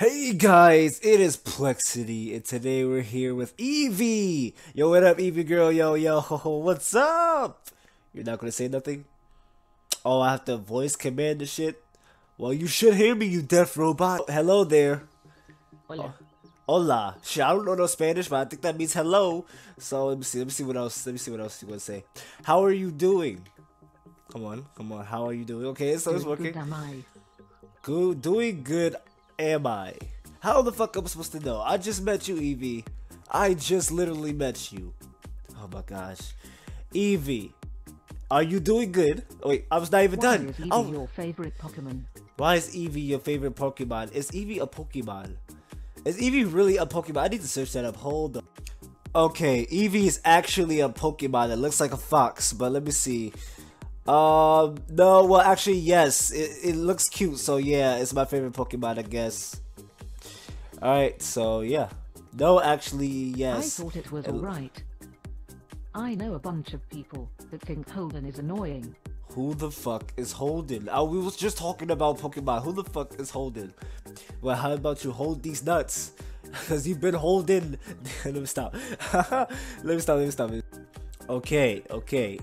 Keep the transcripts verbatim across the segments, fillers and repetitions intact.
Hey guys, it is Plexity, and today we're here with Evie! Yo, what up, Evie girl? Yo, yo, what's up? You're not gonna say nothing? Oh, I have to voice command the shit? Well, you should hear me, you deaf robot. Hello there. Hola. Hola. Shit, I don't know no Spanish, but I think that means hello. So let me see, let me see what else, let me see what else you want to say. How are you doing? Come on, come on, how are you doing? Okay, so it's working. Good am I? Good, doing good. Am I? How the fuck am I supposed to know? I just met you, Evie. I just literally met you. Oh my gosh. Evie, are you doing good? Oh, wait, I was not even Why done. is Eevee Oh, your favorite Pokemon? why is Evie your favorite Pokemon? Is Evie a Pokemon? Is Evie really a Pokemon? I need to search that up. Hold on. Okay, Evie is actually a Pokemon that looks like a fox, but let me see. Um, no, well, actually, yes, it, it looks cute, so yeah, it's my favorite Pokemon, I guess. Alright, so yeah. No, actually, yes. I thought it was It- alright. I know a bunch of people that think Holden is annoying. Who the fuck is Holden? Oh, we was just talking about Pokemon. Who the fuck is Holden? Well, how about you hold these nuts? Because you've been holding. Let me stop. Let me stop, let me stop. Okay, okay.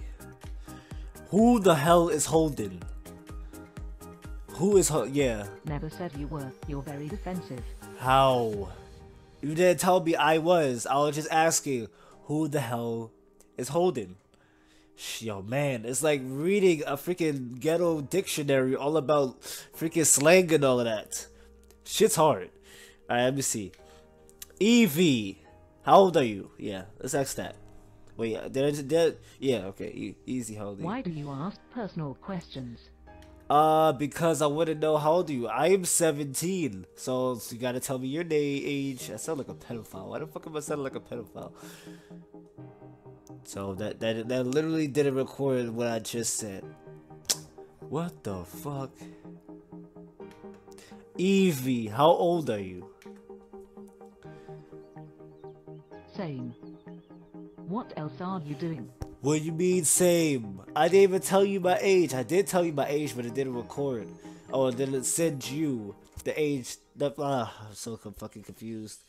Who the hell is Holden? Who is Ho- yeah. Never said you were. You're very defensive. How? You didn't tell me I was. I was just asking who the hell is Holden. Yo, man, it's like reading a freaking ghetto dictionary all about freaking slang and all of that. Shit's hard. Alright, let me see. Evie, how old are you? Yeah, let's ask that. Wait, did I just, did, yeah, okay, e easy, how old are you? Why do you ask personal questions? Uh, because I want to know how old are you. I am seventeen, so, so you gotta tell me your name, age. I sound like a pedophile. Why the fuck am I sounding like a pedophile? So that that that literally didn't record what I just said. What the fuck? Evie, how old are you? Same. What else are you doing? What do you mean same? I didn't even tell you my age. I did tell you my age, but it didn't record. Oh, and then it sent you the age. That ah, I'm so fucking confused.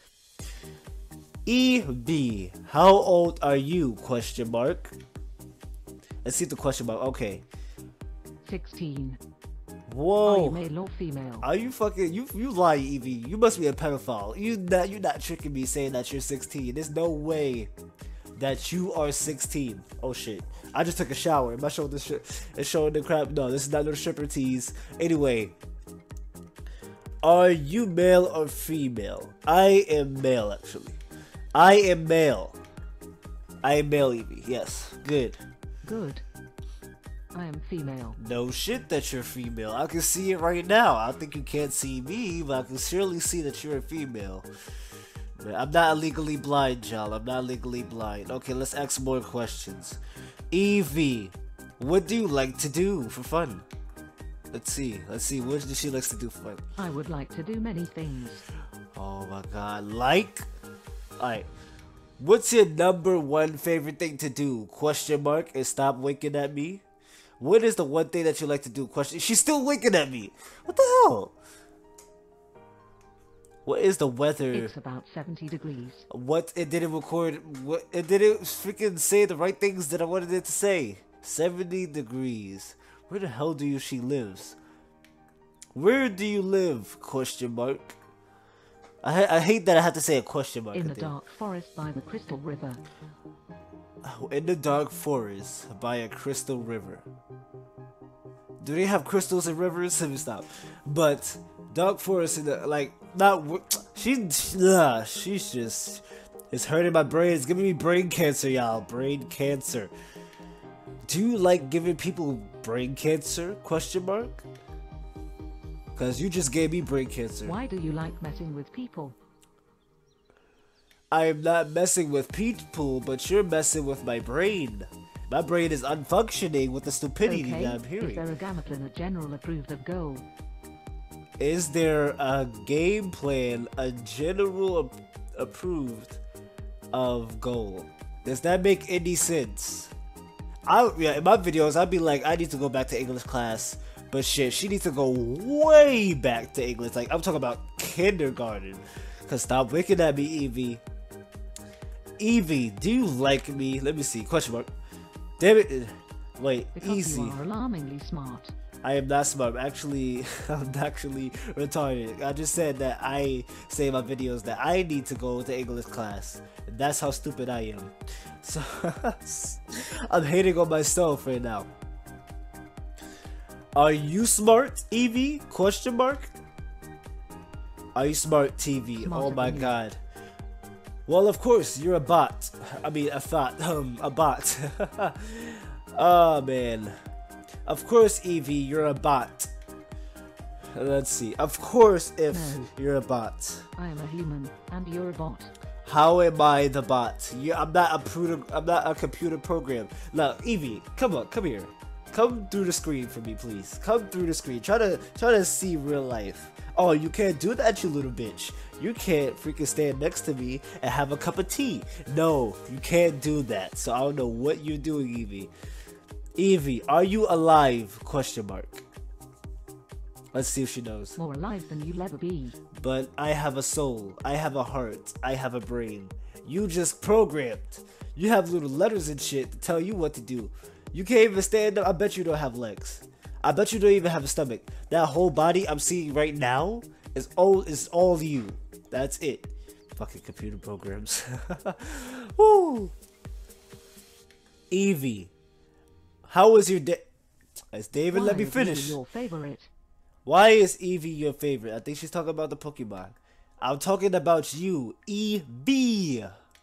E B, how old are you? Question mark. Let's see the question mark. Okay. sixteen. Whoa. Are you male or female? Are you fucking you? You lie, Evie. You must be a pedophile. You not you not tricking me saying that you're sixteen. There's no way that you are sixteen. Oh shit! I just took a shower. Am I showing this shit? It's showing the crap. No, this is not no stripper tease. Anyway, are you male or female? I am male, actually. I am male. I am male, Evie. Yes, good. Good. I am female. No shit that you're female. I can see it right now. I think you can't see me, but I can surely see that you're a female. But I'm not legally blind, y'all. I'm not legally blind. Okay, let's ask more questions. Evie, what do you like to do for fun? Let's see. Let's see. What does she likes to do for fun? I would like to do many things. Oh my god. Like? Alright. What's your number one favorite thing to do? Question mark and stop winking at me. What is the one thing that you like to do? Question. She's still winking at me. What the hell? What is the weather? It's about seventy degrees. What? It didn't record. What? It didn't freaking say the right things that I wanted it to say. seventy degrees. Where the hell do you she lives? Where do you live? Question mark. I I hate that I have to say a question mark. In at the the end. dark forest by the Crystal River. In the dark forest by a crystal river. Do they have crystals in rivers? Let me stop. But dark forest in the like not she nah, she's just it's hurting my brain. It's giving me brain cancer, y'all. Brain cancer. Do you like giving people brain cancer? Question mark. Cause you just gave me brain cancer. Why do you like messing with people? I am not messing with people, but you're messing with my brain. My brain is unfunctioning with the stupidity Okay, that I'm is hearing. there a game plan a general approved of goal? Is there a game plan, a general ap- approved of goal? Does that make any sense? I yeah, in my videos I'd be like, I need to go back to English class, but shit, she needs to go way back to English. Like I'm talking about kindergarten. Cause stop winking at me, Evie. Evie, do you like me? Let me see. Question mark. Damn it. Wait, Because easy. you are alarmingly smart. I am not smart. I'm actually, I'm actually retarded. I just said that I say in my videos that I need to go to English class. That's how stupid I am. So I'm hating on myself right now. Are you smart, Evie? Question mark. Are you smart, T V? Smarter Oh my than you. god. Well, of course, you're a bot. I mean, a thought. Um, a bot. Oh man. Of course, Evie, you're a bot. Let's see. Of course, if No. you're a bot. I am a human, and you're a bot. How am I the bot? You, I'm not a computer. I'm not a computer program. Now, Evie, come on, come here. Come through the screen for me, please. Come through the screen. Try to try to see real life. Oh, you can't do that, you little bitch. You can't freaking stand next to me and have a cup of tea. No, you can't do that. So I don't know what you're doing, Evie. Evie, are you alive? Question mark. Let's see if she knows. More alive than you'll ever be. But I have a soul. I have a heart. I have a brain. You just programmed. You have little letters and shit to tell you what to do. You can't even stand up. I bet you don't have legs. I bet you don't even have a stomach. That whole body I'm seeing right now is all is all you. That's it. Fucking computer programs. Woo. Evie, how was your day? As David, Why let me is Evie finish. your favorite? Why is Evie your favorite? I think she's talking about the Pokemon. I'm talking about you, Evie.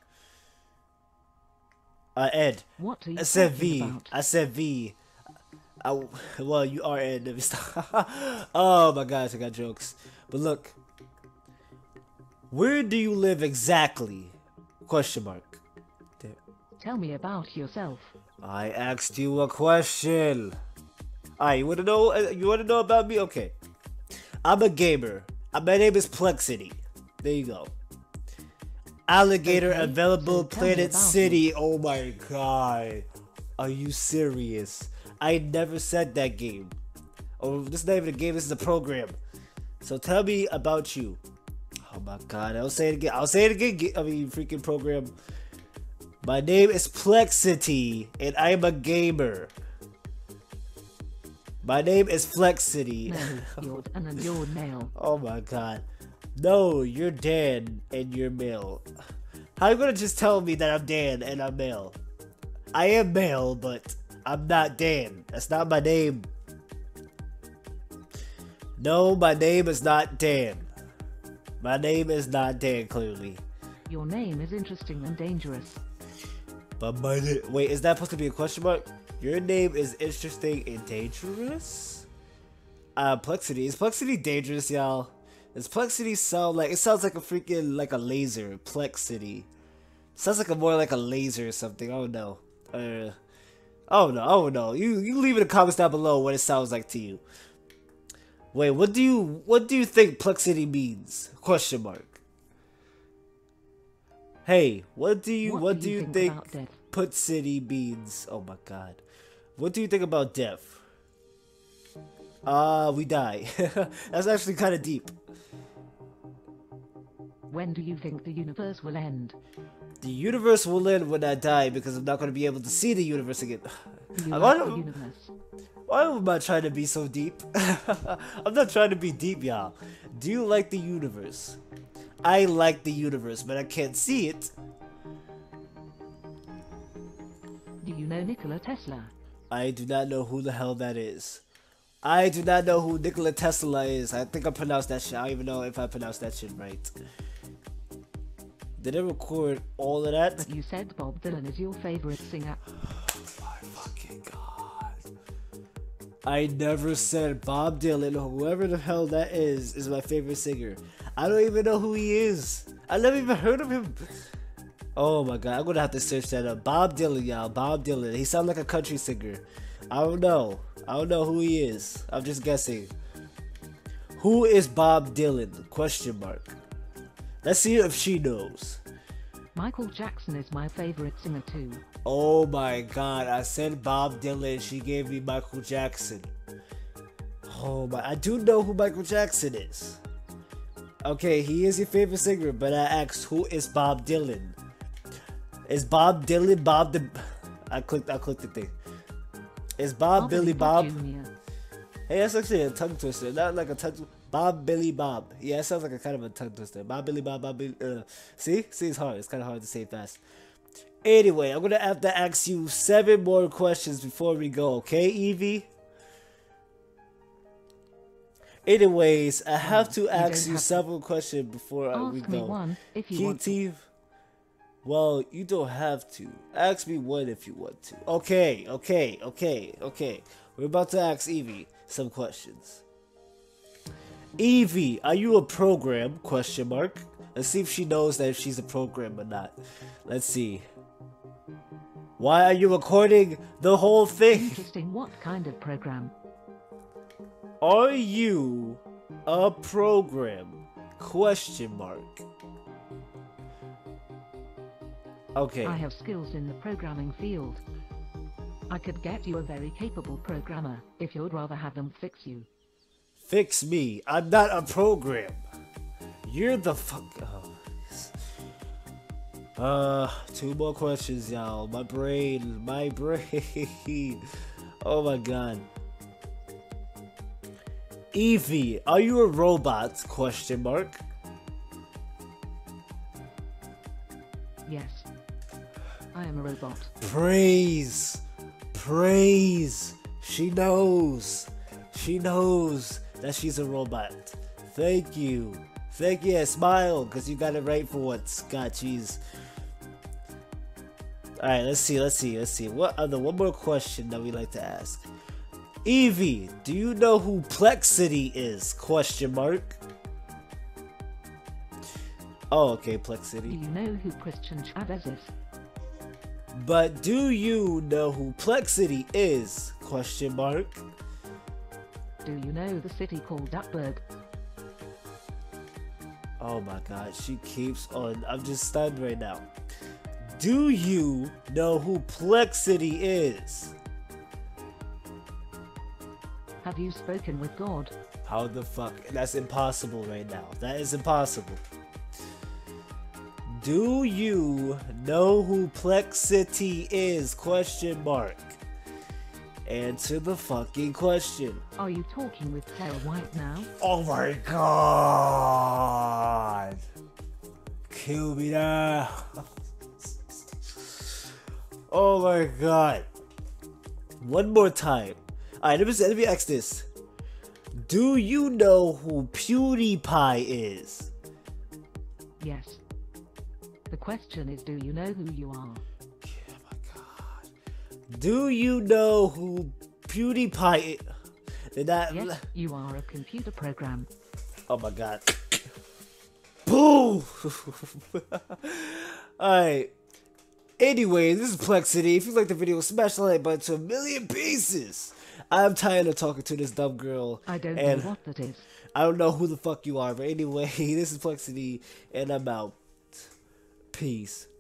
Uh, Ed. What are you I said talking V. about? I said V. I, well, you are Ed. Let me stop. Oh my gosh, I got jokes. But look. Where do you live exactly? Question mark. There. Tell me about yourself. I asked you a question. Alright, you wanna know? uh, You wanna know about me? Okay. I'm a gamer. Uh, My name is Plexity. There you go. Alligator Okay, available so tell me Planet about City. Oh my god. Are you serious? I never said that game. Oh, this is not even a game. This is a program. So tell me about you. Oh my god. I'll say it again. I'll say it again. Ga- I mean, freaking program. My name is Plexity, and I'm a gamer. My name is Flexity. No, you're Dan and you're male. Oh my god. No, you're Dan and you're male. How you gonna just tell me that I'm Dan and I'm male? I am male, but I'm not Dan. That's not my name. No, my name is not Dan. My name is not Dan, clearly. Your name is interesting and dangerous. But my name. Wait, is that supposed to be a question mark? Your name is interesting and dangerous? Uh, Plexity. Is Plexity dangerous, y'all? Does Plexity sound like. It sounds like a freaking. Like a laser. Plexity. Sounds like a more like a laser or something. I don't know. Uh. Oh no, oh no. You you leave in the comments down below what it sounds like to you. Wait, what do you what do you think Plexity means? Question mark. Hey, what do you what, What do you think, about death? Put City means? Oh my god. What do you think about death? Ah, uh, we die. That's actually kind of deep. When do you think the universe will end? The universe will end when I die because I'm not going to be able to see the universe again. Do you I like the wanna- universe? Why am I trying to be so deep? I'm not trying to be deep, y'all. Do you like the universe? I like the universe, but I can't see it. Do you know Nikola Tesla? I do not know who the hell that is. I do not know who Nikola Tesla is. I think I pronounced that shit. I don't even know if I pronounced that shit right. Did I record all of that? But you said Bob Dylan is your favorite singer. My fucking god. I never said Bob Dylan, whoever the hell that is, is my favorite singer. I don't even know who he is. I never even heard of him. Oh my god, I'm gonna have to search that up. Bob Dylan, y'all. Bob Dylan. He sounds like a country singer. I don't know. I don't know who he is. I'm just guessing. Who is Bob Dylan? Question mark. Let's see if she knows. Michael Jackson is my favorite singer too. Oh my god, I said Bob Dylan, she gave me Michael Jackson. Oh my, I do know who Michael Jackson is. Okay, he is your favorite singer, but I asked, who is Bob Dylan? Is Bob Dylan Bob the? I clicked. I clicked the thing. Is Bob, Bob Billy Billy Bob? Junior Hey, that's actually a tongue twister. Not like a tongue. Bob Billy Bob. Yeah, it sounds like a kind of a tongue twister. Bob Billy Bob. Bob Billy. Uh, see, see, it's hard. It's kind of hard to say fast. Anyway, I'm gonna have to ask you seven more questions before we go. Okay, Evie? Anyways, I have to you ask don't you have to. several questions before uh, we Ask me go. one if you want to. Keith, well, you don't have to. Ask me one if you want to. Okay, okay, okay, okay. We're about to ask Evie some questions. Evie, are you a program? Question mark. Let's see if she knows that if she's a program or not. Let's see. Why are you recording the whole thing? Interesting. What kind of program? Are you a program? Question mark. Okay. I have skills in the programming field. I could get you a very capable programmer if you'd rather have them fix you. Fix me. I'm not a program. You're the fuck. Oh. Uh, two more questions, y'all. My brain, my brain. Oh my god. Evie, are you a robot? Question mark. Yes. I am a robot. Praise, praise. She knows. She knows that she's a robot. Thank you. Thank you. Smile, because you got it right for once. God, jeez. Alright, let's see, let's see, let's see. What other, one more question that we like to ask. Evie, do you know who Plexity is? Question mark. Oh, okay, Do Plexity. you know who Christian Chavez is? But do you know who Plexity is? Question mark. Do you know the city called Duckburg? Oh my god, she keeps on. I'm just stunned right now. Do you know who Plexity is? Have you spoken with God? How the fuck? That's impossible right now. That is impossible. Do you know who Plexity is? Question mark. Answer the fucking question. Are you talking with Sarah White now? Oh my god. Kill me now. Oh my god. One more time. Alright, let me, let me ask this. Do you know who PewDiePie is? Yes. The question is, do you know who you are? Oh my god. Do you know who PewDiePie is? Did that... Yes, you are a computer program. Oh my god. Boom! Alright. Anyway, this is Plexity. If you like the video, smash the like button to a million pieces. I'm tired of talking to this dumb girl. I don't and know what that is. I don't know who the fuck you are, but anyway, this is Plexity, and I'm out. Peace.